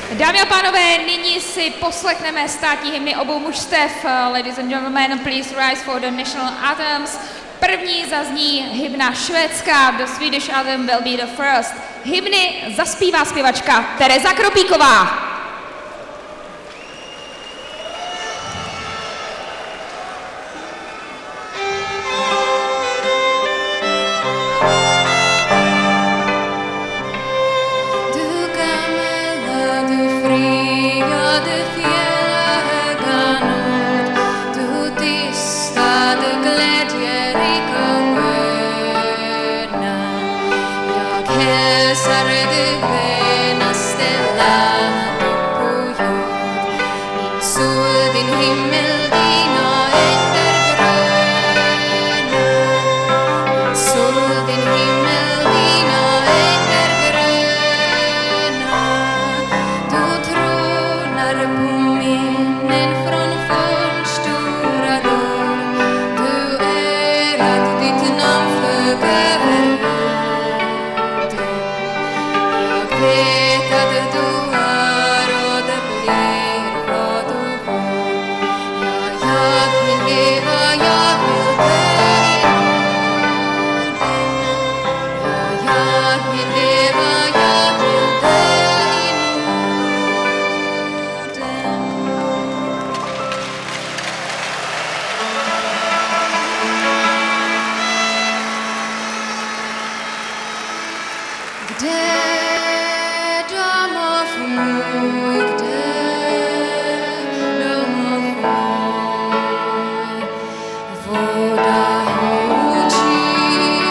Dámy a pánové, nyní si poslechneme státní hymny obou mužstev. Ladies and gentlemen, please rise for the national anthems. První zazní hymna švédská, the Swedish anthem will be the first. Hymny zaspívá zpěvačka Tereza Kropíková.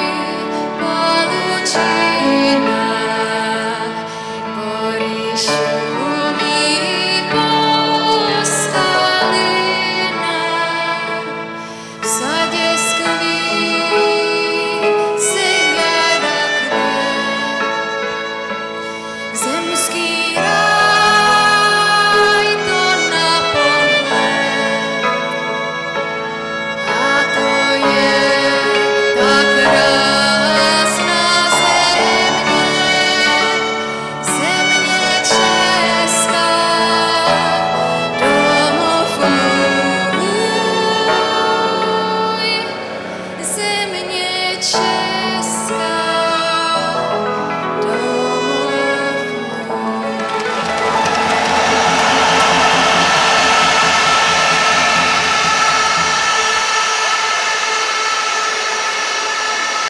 Sure.